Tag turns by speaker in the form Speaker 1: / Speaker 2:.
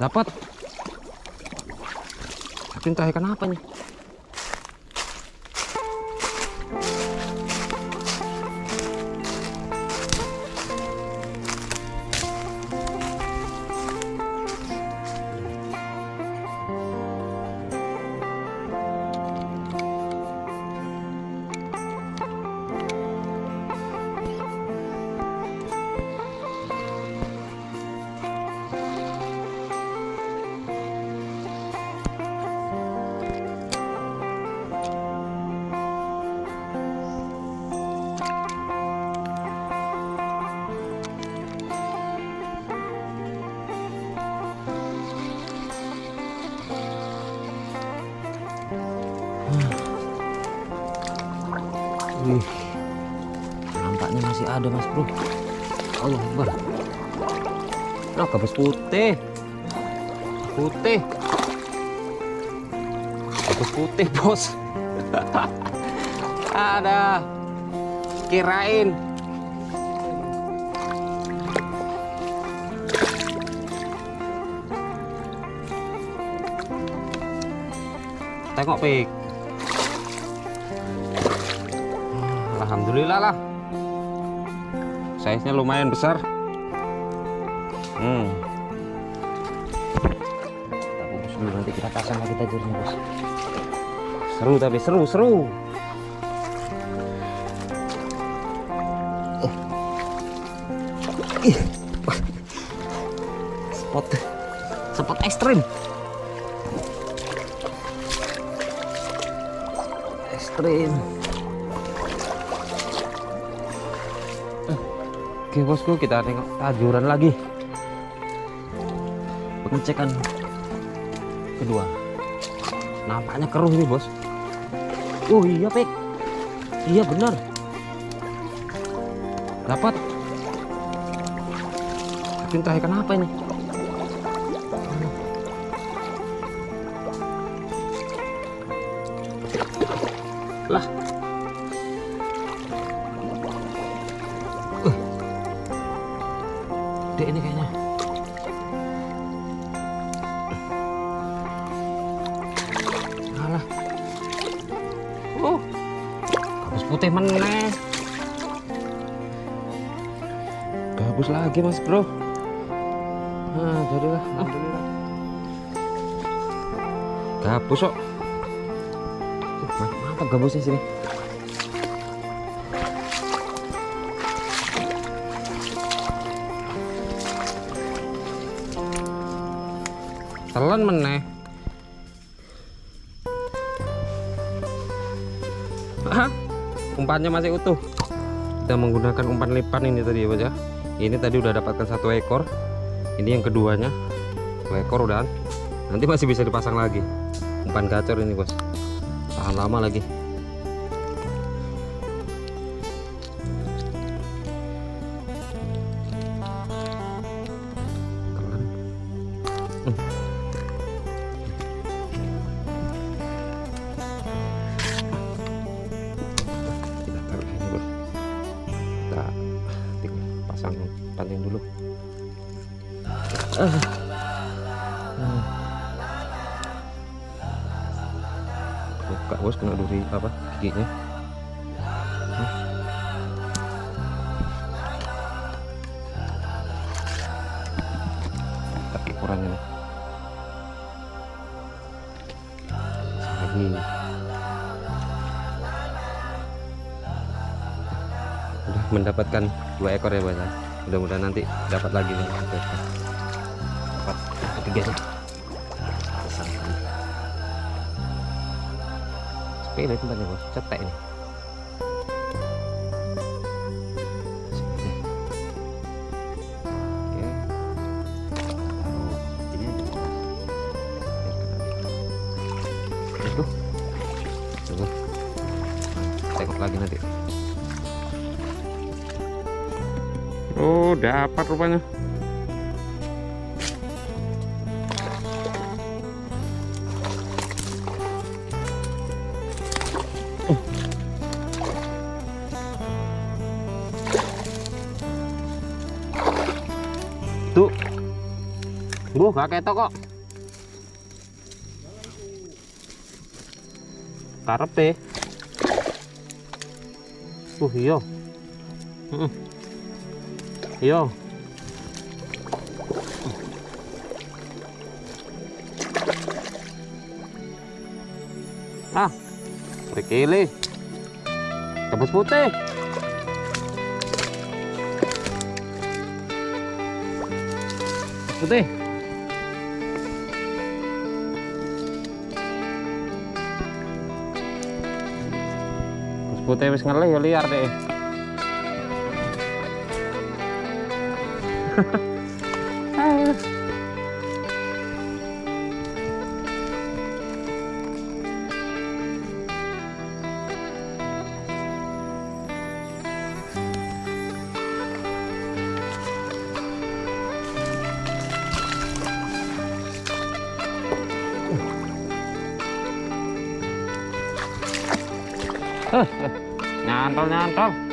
Speaker 1: Dapat. Tapi entah ikan apa nih. Wih, nampaknya masih ada mas bro. Allah Akbar. Nah, gabus putih. Putih. Gabus putih bos. Ada. Kirain. Tengok pik. Alhamdulillah lah, size nya lumayan besar. Kita bungkus dulu, nanti kita pasang lagi tajurnya bos. Seru tapi seru. Spot ekstrim. Oke bosku, kita tengok tajuran lagi. Pengecekan kedua. Nampaknya keruh ini bos. Oh iya pek. Iya benar. Dapat. Tapi entah ikan apa ini. Lah. Dek ini kayaknya. Alah. Gabus putih meneh. Gabus lagi mas bro. Nah, jadilah. Alhamdulillah. Gabus kok. Mantap gabusnya sini. Telan meneh. Umpannya masih utuh. Kita menggunakan umpan lipan ini tadi ya bos ya. Ini tadi udah dapatkan 1 ekor. Ini yang keduanya. 2 ekor udah. Nanti masih bisa dipasang lagi. Umpan gacor ini bos. Tahan lama lagi. Pasang pancing dulu. Buka bos, kena duri apa giginya. Tapi ukurannya nih. Lagi. Udah mendapatkan 2 ekor ya bos. Mudah-mudahan nanti dapat lagi nih. Dapat ketiganya. Sepele tempatnya bos, cetek ini. Oke. Taruh ini aja. Itu. Coba. Tengok lagi nanti. Oh, dapat rupanya. Tuh. Bu, gak ketok kok. Karepe. Iya. Iya. Ah, berkili. Tebus putih. Putih. Putih wis ngelih ya liar deh. Nyantol nyantol.